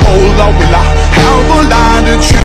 hold on, will I have a line to choose?